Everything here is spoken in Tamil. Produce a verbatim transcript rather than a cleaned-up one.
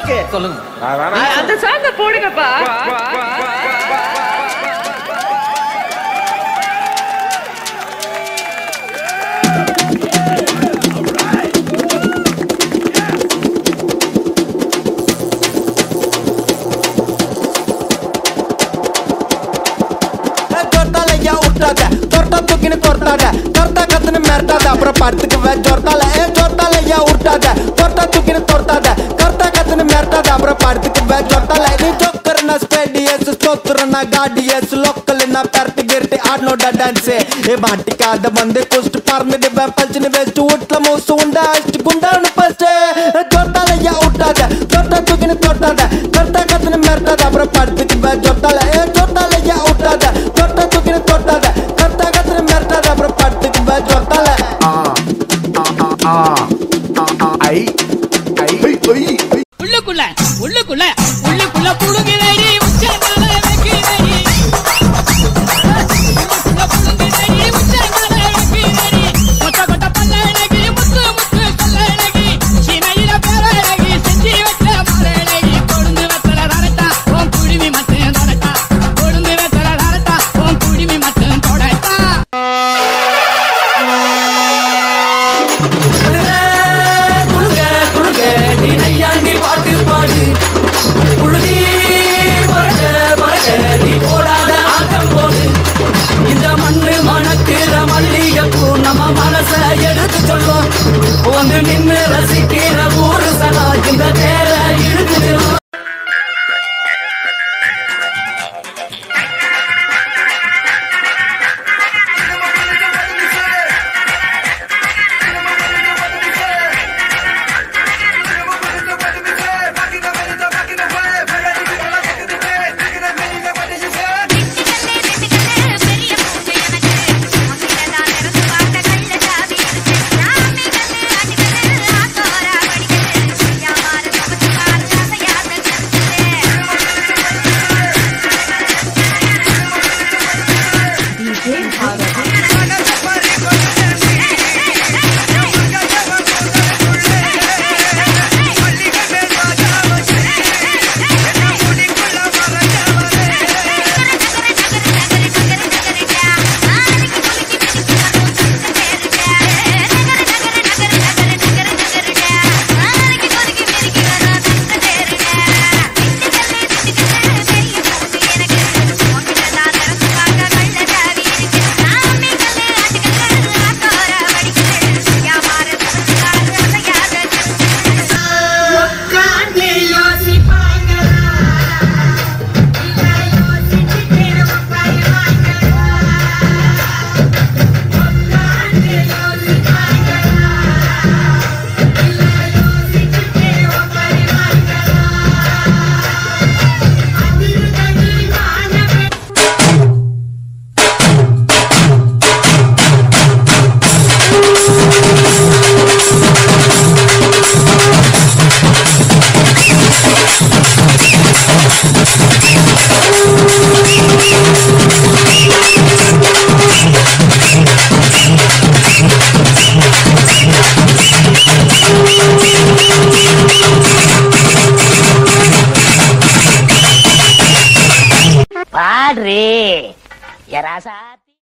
சொல்லுங்க. அந்த சாங்க போடுங்கப்பா. அப்புறம் படுத்துக்கு ஜொர்த்தால ஜொர்த்தால ஐயா உருட்டாத தொட்டா தூக்கின்னு தொட்டாத கர்த்தா கத்துன்னு மிரட்டாத அப்புறம் படுத்துக்கு ஜொர்த்தால நீ ஜோக்கர்னா ஸ்பேடியஸ் ஸ்தோத்திரனா காடியஸ் லோக்கல்னா பரட்டி கிரட்டி ஆடனோட டான்ஸ் ஏ மாட்டிக்காத வந்து குஸ்ட் பறந்துட்டு பல்ச்சின்னு வெஸ்ட் வீட்டுல மூசு உண்டா அஷ்டு குண்டான்னு பஸ்ட் ஜொர்த்தால ஐயா உருட்டாத தொட்டா தூக்கின்னு தொட்டாத கர்த்தா கத்துன்னு மிரட்டாத அப்புறம் படுத்துக்கு ஜொர்த்தால ஜொர்த்தால ஐயா உருட்டாத தொட்டா தூக்கின்னு தொட்டாத கர்த்தா கத்துன்னு மிரட்டாத அப்புறம் படுத்துக்கு ஜொர்த்தால உள்ளுக்குள்ள உள்ளுக்குள்ள உள்ளுக்குள்ள புடுங்கிறேடி உச்சந்தால வைக்கிறேடி உள்ளுக்குள்ள புடுங்கிறேடி உச்சந்தால வைக்கிறேடி கொட்ட கொட்ட பல்லழகி முத்து முத்து கல்லழகி சீமையில பேரழகி செஞ்சி வச்ச மலழகி கொழுந்து வெத்தல ரரட்டா ஓம் குடிமி மட்டும் தொடட்டா கொழுந்து வெத்தல ரரட்டா ஓம் குடிமி மட்டும் தொடட்டா எடுத்து சொல்லும் வந்து நின்று ரசிக்கிற ஊரு சதா இந்த தேர இழுத்து பாடுறே யராசாத்தி